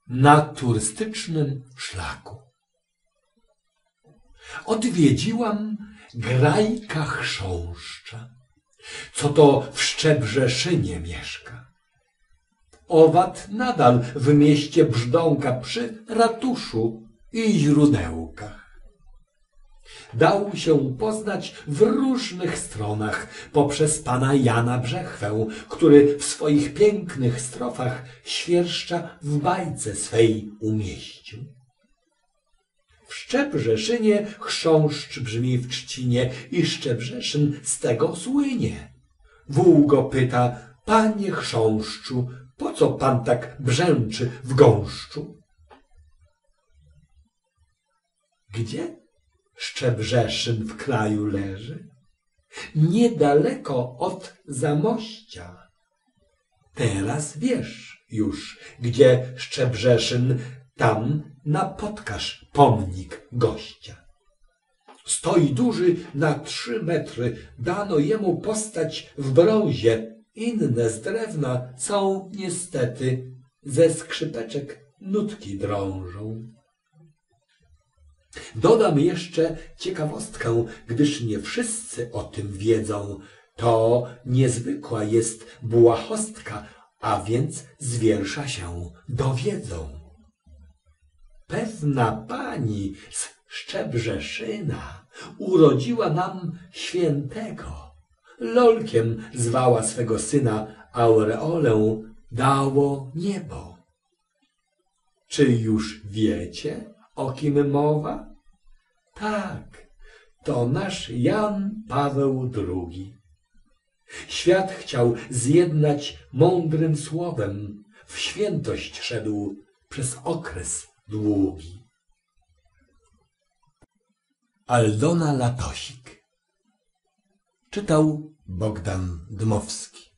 na turystycznym szlaku. Odwiedziłam Grajka Chrząszcza, co to w Szczebrzeszynie mieszka. Owad nadal w mieście brzdąka przy ratuszu i źródełkach. Dał się poznać w różnych stronach poprzez pana Jana Brzechwę, który w swoich pięknych strofach świerszcza w bajce swej umieścił. W Szczebrzeszynie chrząszcz brzmi w trzcinie i Szczebrzeszyn z tego słynie. Wół go pyta: panie chrząszczu, po co pan tak brzęczy w gąszczu? Gdzie Szczebrzeszyn w kraju leży? Niedaleko od Zamościa. Teraz wiesz już, gdzie Szczebrzeszyn, tam napotkasz pomnik gościa. Stoi duży na 3 metry, dano jemu postać w brązie. Inne z drewna są niestety, ze skrzypeczek nutki drążą. Dodam jeszcze ciekawostkę, gdyż nie wszyscy o tym wiedzą. To niezwykła jest błahostka, a więc z wiersza się dowiedzą. Pewna pani z Szczebrzeszyna urodziła nam świętego. Lolkiem zwała swego syna, aureolę dało niebo. Czy już wiecie, o kim mowa? Tak, to nasz Jan Paweł II. Świat chciał zjednać mądrym słowem, w świętość szedł przez okres długi. Aldona Latosik. Czytał Bogdan Dmowski.